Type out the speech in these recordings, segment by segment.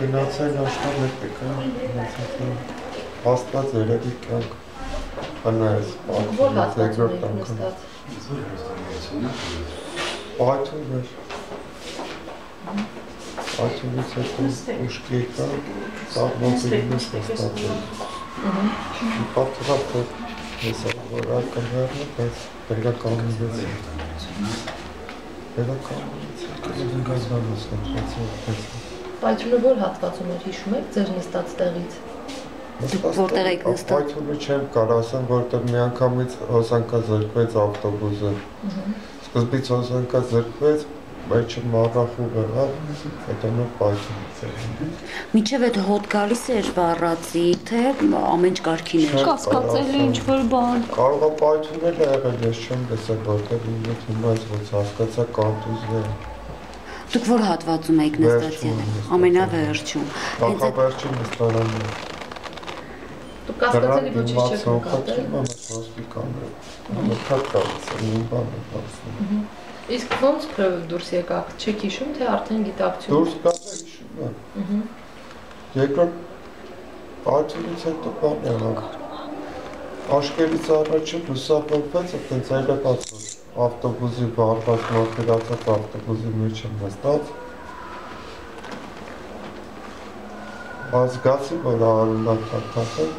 գնացել աշխարհ մեկ եկա, հաստատ երևի կյանք, հնայես, Որ հատվածում եք նստած։ Պայթում էր, պայթումից հետո ուշքի եկա, սաղմոցին ես նստած էր, պատրավ, որ ես որ արկան հեռնը, բայց վերականգնվեց Պայթյունը որ հատվածում էր հիշում եք ձեր նստած տեղից։ Որտեղ եք նստած։ Պայթյունը չեմ կարող ասեմ, որտեղ միանգամից հոսանքա զրկվեց ավտոբուսը։ Սկզբից հոսանքա զրկվեց, բայց չմառախուղ եղավ, հետո նոր պայթյունից էր։ Մինչև այդ հոտ գալիս էր վառածի, թե ամեն կարգին էր։ Կասկածել է ինչ-որ բան։ Կարող է պայթյունել եղել, ես չեմ տեսել, որտեղ ինձ հիմա ոնց հասկացա կոնտուզիա է։ Դուք որ հատվածում եք նստած եղել, ամենավերջում։ Նախավերջին նստարանն է։ Դուք կասկածելի ոչինչ չեք նկատել։ Իսկ ոնց դուրս եկաք, չեք հիշում, թե արդեն գիտակցում։ Դուրս գալը հիշում եմ։ Երկրորդ պայթյունից հետո բան եղավ։ Աշկերից առաջը լուսավորվեց, այդպես երևաց, որ ավտոբուսի վառված մարտիրացած ավտոբուսի մեջ եմ նստած։ Զգացի, որ արունա թաթախել։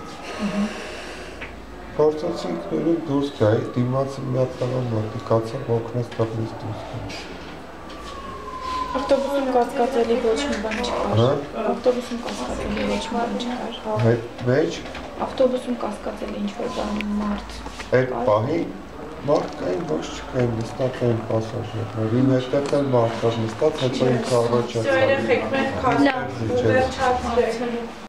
Փորձեցի ինքնուրույն դուրս գայի, դիմացի մի հատ տղան մոտիկացավ, օգնեց տղնից դուրս գալ։ Ավտոբուսում կասկածելի ոչ մի բան չկար։ Ավտոբուսում կասկածելի ոչ մի բան չկար։ Հետ մեջ Ավտոբուսում կասկածելի ինչ-որ բան մարդ։ Այդ պահին մարդ կային ոչ չկային, նստած էին պասաժիրներ, իմ հետև էլ մարդ կար նստած, հետո ինքը առաջացավ։ Լավ, վերջացրեք։